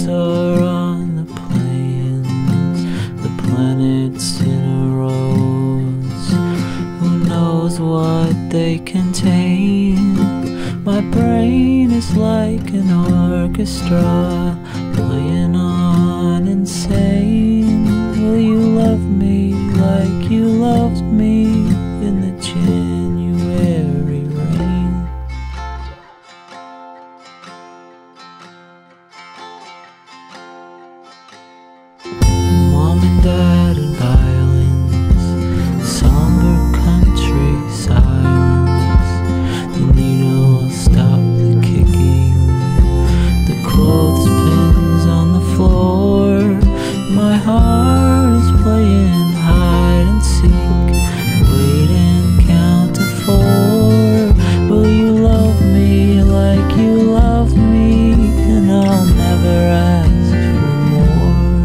stars are on the plains, the planets in a rows. Who knows what they contain? My brain is like an orchestra playing on insane. Will you love me like you loved me in the January rain? Mom and Dad and violins, somber country silence. The needle stopped the kicking, the clothespins on the floor. My heart is playing hide and seek, wait and count to 4. Will you love me like you loved me, and I'll never ask for more.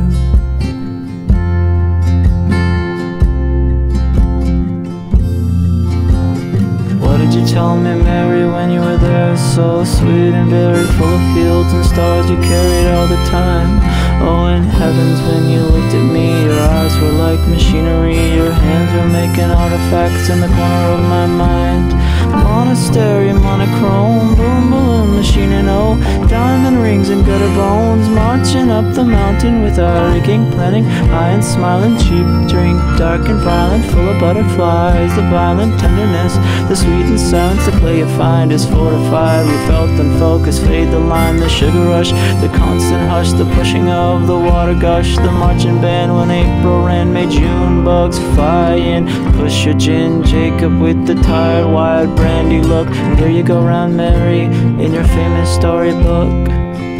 What did you tell me, Mary, when you were there? So sweet and very full of fields and stars you carried all the time. Oh, in heavens, when you looked at me, your eyes were like machinery. Your hands were making artifacts in the corner of my mind. Monastery, monochrome, boom, balloon machine, and oh, diamond rings and gutter bones, marching up the mountain with our aching planning, high and smiling, cheap drink, dark and violent, full of butterflies, the violent tenderness, the sweet and silence, the clay you find is fortified. We felt unfocused, fade the line, the sugar rush, the constant hush, the pushing of the water gush, the marching band when April ran, made June bugs fly in. Push your gin, Jacob with the tired, wild brandy look. And here you go round, Mary, in your famous storybook.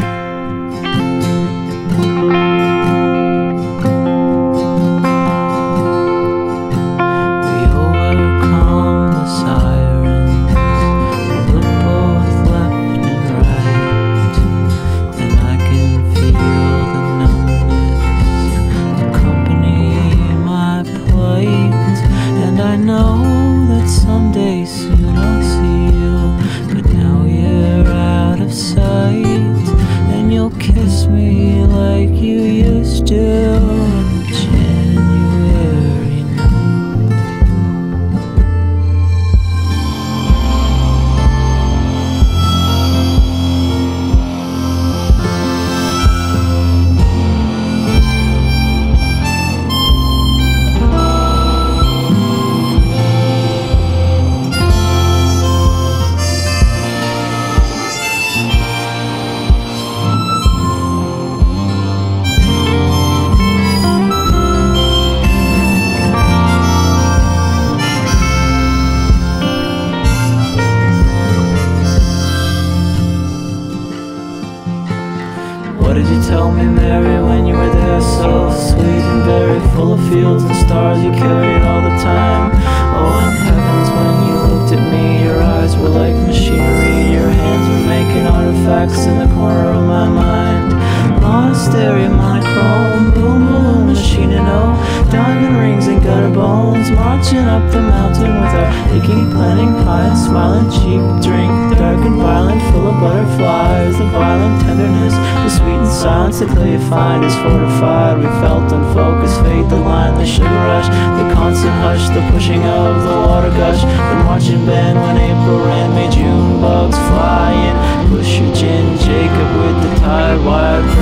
We overcome the sirens, we look both left and right, and I can feel the numbness accompany my plight. And I know that someday soon I'll see you, but now you're out of sight, and you'll kiss me like you used to on the January night. What did you tell me, Mary, when you were there? So sweet and very full of fields and stars you carried all the time. Oh, in heavens, when you looked at me, your eyes were like machinery. Your hands were making artifacts in the corner of my mind. Monastery, monochrome, boom, boom, machine, and oh, diamond rings and gutter bones, marching up the mountain with our aching planning, pie and smiling, cheap drink, dark and violent, full of butterflies, the violent tenderness, the sweet and silence, the clay you find is fortified. We felt unfocused, fade the line, the sugar rush, the constant hush, the pushing of the water gush, the marching band when April ran, made June bugs fly in. Push your gin, Jacob with the tired, wild